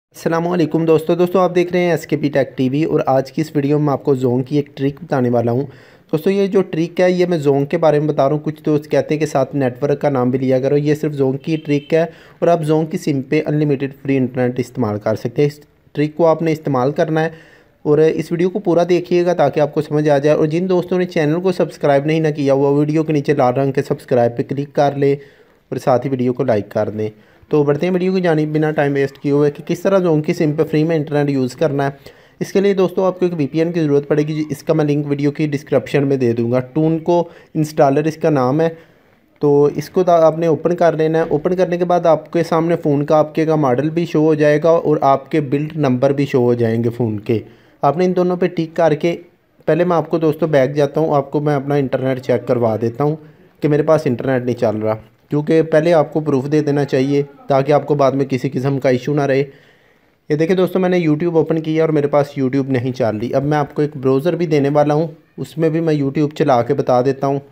अस्सलामुअलैकुम दोस्तों आप देख रहे हैं एसकेपी टेक टीवी। और आज की इस वीडियो में आपको जोंग की एक ट्रिक बताने वाला हूं। दोस्तों ये जो ट्रिक है ये मैं जोंग के बारे में बता रहा हूं। कुछ दोस्त कहते हैं कि साथ नेटवर्क का नाम भी लिया करो, ये सिर्फ जोंग की ट्रिक है और आप जोंग की सिम पे अनलिमिटेड फ्री इंटरनेट इस्तेमाल कर सकते हैं। इस ट्रिक को आपने इस्तेमाल करना है और इस वीडियो को पूरा देखिएगा ताकि आपको समझ आ जाए। और जिन दोस्तों ने चैनल को सब्सक्राइब नहीं ना किया हुआ, वीडियो के नीचे लाल रंग के सब्सक्राइब पर क्लिक कर ले और साथ ही वीडियो को लाइक कर दें। तो बढ़ते हैं वीडियो की जानिब बिना टाइम वेस्ट किए हुए कि किस तरह जोंग की सिम पे फ्री में इंटरनेट यूज़ करना है। इसके लिए दोस्तों आपको एक वीपीएन की ज़रूरत पड़ेगी, इसका मैं लिंक वीडियो की डिस्क्रिप्शन में दे दूँगा। टूनको इंस्टॉलर इसका नाम है। तो इसको आपने ओपन कर लेना है। ओपन करने के बाद आपके सामने फ़ोन का आपके का मॉडल भी शो हो जाएगा और आपके बिल्ड नंबर भी शो हो जाएंगे फ़ोन के। आपने इन दोनों पे टिक करके पहले मैं आपको दोस्तों बैक जाता हूँ, आपको मैं अपना इंटरनेट चेक करवा देता हूँ कि मेरे पास इंटरनेट नहीं चल रहा, क्योंकि पहले आपको प्रूफ दे देना चाहिए ताकि आपको बाद में किसी किस्म का इशू ना रहे। ये देखिए दोस्तों मैंने यूट्यूब ओपन किया और मेरे पास यूट्यूब नहीं चल रही। अब मैं आपको एक ब्राउज़र भी देने वाला हूँ, उसमें भी मैं यूट्यूब चला के बता देता हूँ।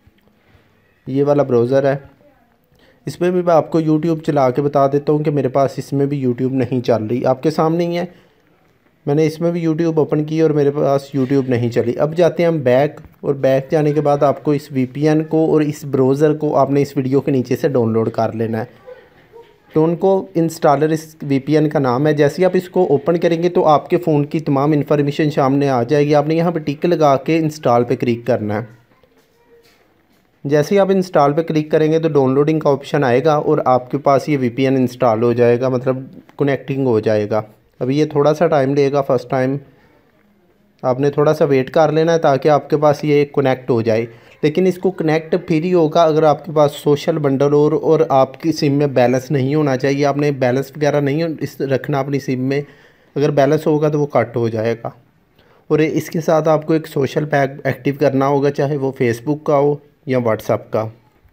ये वाला ब्राउज़र है, इसमें भी मैं आपको यूट्यूब चला के बता देता हूँ कि मेरे पास इसमें भी यूट्यूब नहीं चल रही। आपके सामने ही है, मैंने इसमें भी यूट्यूब ओपन की और मेरे पास यूट्यूब नहीं चली। अब जाते हैं हम बैक, और बैक जाने के बाद आपको इस वीपीएन को और इस ब्राउज़र को आपने इस वीडियो के नीचे से डाउनलोड कर लेना है। टूनको इंस्टॉलर इस वीपीएन का नाम है। जैसे ही आप इसको ओपन करेंगे तो आपके फ़ोन की तमाम इन्फॉर्मेशन सामने आ जाएगी। आपने यहाँ पर टिक लगा के इंस्टॉल पे क्लिक करना है। जैसे ही आप इंस्टॉल पे क्लिक करेंगे तो डाउनलोडिंग का ऑप्शन आएगा और आपके पास ये वीपीएन इंस्टॉल हो जाएगा, मतलब कनेक्टिंग हो जाएगा। अभी ये थोड़ा सा टाइम लेगा, फर्स्ट टाइम आपने थोड़ा सा वेट कर लेना है ताकि आपके पास ये कनेक्ट हो जाए। लेकिन इसको कनेक्ट फिर ही होगा अगर आपके पास सोशल बंडल और आपकी सिम में बैलेंस नहीं होना चाहिए। आपने बैलेंस वगैरह नहीं इस रखना अपनी सिम में, अगर बैलेंस होगा तो वो कट हो जाएगा। और इसके साथ आपको एक सोशल पैक एक्टिव करना होगा, चाहे वो फेसबुक का हो या व्हाट्सएप का।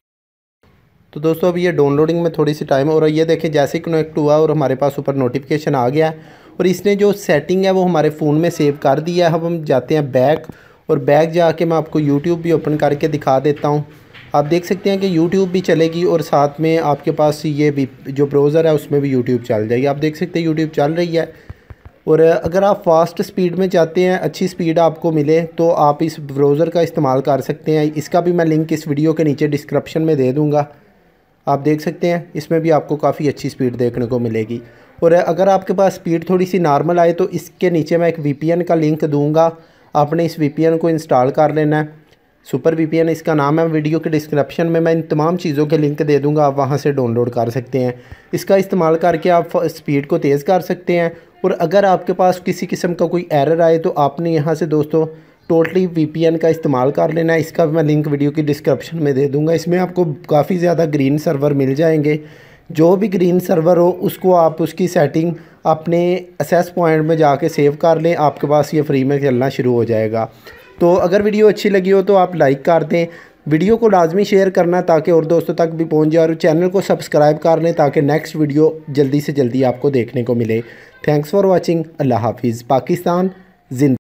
तो दोस्तों अभी ये डाउनलोडिंग में थोड़ी सी टाइम हो रही है। देखिए जैसे ही कनेक्ट हुआ और हमारे पास ऊपर नोटिफिकेशन आ गया और इसने जो सेटिंग है वो हमारे फ़ोन में सेव कर दिया है। अब हम जाते हैं बैक, और बैक जाके मैं आपको यूट्यूब भी ओपन करके दिखा देता हूँ। आप देख सकते हैं कि यूट्यूब भी चलेगी और साथ में आपके पास ये भी जो ब्राउज़र है उसमें भी यूट्यूब चल जाएगी। आप देख सकते हैं यूट्यूब चल रही है। और अगर आप फास्ट स्पीड में चाहते हैं, अच्छी स्पीड आपको मिले, तो आप इस ब्राउज़र का इस्तेमाल कर सकते हैं। इसका भी मैं लिंक इस वीडियो के नीचे डिस्क्रिप्शन में दे दूँगा। आप देख सकते हैं इसमें भी आपको काफ़ी अच्छी स्पीड देखने को मिलेगी। और अगर आपके पास स्पीड थोड़ी सी नॉर्मल आए तो इसके नीचे मैं एक वीपीएन का लिंक दूंगा, आपने इस वीपीएन को इंस्टॉल कर लेना है। सुपर वीपीएन इसका नाम है। वीडियो के डिस्क्रिप्शन में मैं इन तमाम चीज़ों के लिंक दे दूंगा, आप वहां से डाउनलोड कर सकते हैं। इसका इस्तेमाल करके आप स्पीड को तेज़ कर सकते हैं। और अगर आपके पास किसी किस्म का कोई एरर आए तो आपने यहाँ से दोस्तों टोटली वीपीएन का इस्तेमाल कर लेना है। इसका भी मैं लिंक वीडियो की डिस्क्रिप्शन में दे दूंगा। इसमें आपको काफ़ी ज़्यादा ग्रीन सर्वर मिल जाएंगे। जो भी ग्रीन सर्वर हो उसको आप उसकी सेटिंग अपने एक्सेस पॉइंट में जाके सेव कर लें, आपके पास ये फ्री में चलना शुरू हो जाएगा। तो अगर वीडियो अच्छी लगी हो तो आप लाइक कर दें, वीडियो को लाजमी शेयर करना ताकि और दोस्तों तक भी पहुंच जाए, और चैनल को सब्सक्राइब कर लें ताकि नेक्स्ट वीडियो जल्दी से जल्दी आपको देखने को मिले। Thanks for watching. अल्लाह हाफिज़। पाकिस्तान जिंदा।